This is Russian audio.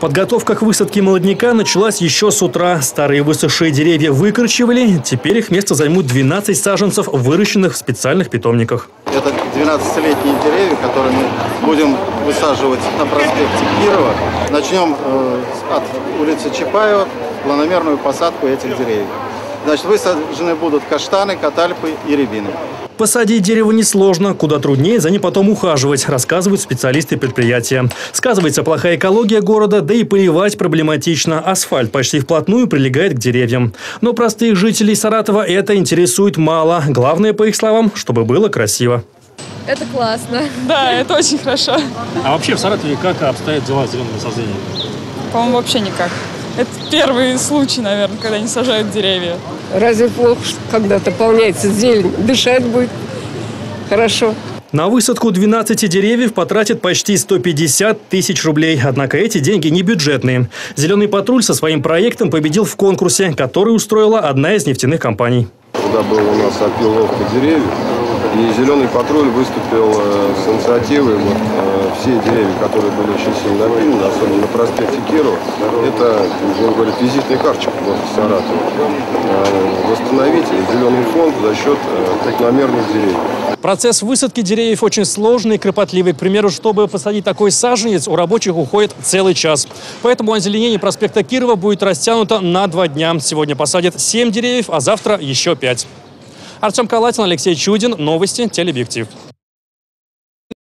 Подготовка к высадке молодняка началась еще с утра. Старые высохшие деревья выкорчевали. Теперь их место займут 12 саженцев, выращенных в специальных питомниках. Это 12-летние деревья, которые мы будем высаживать на проспекте Кирова. Начнем от улицы Чапаева, планомерную посадку этих деревьев. Значит, высажены будут каштаны, катальпы и рябины. Посадить дерево несложно, куда труднее за ним потом ухаживать, рассказывают специалисты предприятия. Сказывается плохая экология города, да и поливать проблематично. Асфальт почти вплотную прилегает к деревьям. Но простых жителей Саратова это интересует мало. Главное, по их словам, чтобы было красиво. Это классно. Да, это очень хорошо. А вообще в Саратове как обстоят дела с зеленым насаждением? По-моему, вообще никак. Это первый случай, наверное, когда не сажают деревья. Разве плохо, когда дополняется зелень? Дышать будет хорошо. На высадку 12 деревьев потратят почти 150 тысяч рублей. Однако эти деньги не бюджетные. «Зеленый патруль» со своим проектом победил в конкурсе, который устроила одна из нефтяных компаний. Когда был у нас опиловка деревьев, и «Зеленый патруль» выступил с инициативой. Все деревья, которые были очень сильно опилены, особенно на проспекте Кирова, это, он говорит, визитный карточка города Саратова. Восстановить зеленый фонд за счет крупномерных деревьев. Процесс высадки деревьев очень сложный и кропотливый. К примеру, чтобы посадить такой саженец, у рабочих уходит целый час. Поэтому озеленение проспекта Кирова будет растянуто на 2 дня. Сегодня посадят 7 деревьев, а завтра еще 5. Артем Калатин, Алексей Чудин. Новости. Телеобъектив.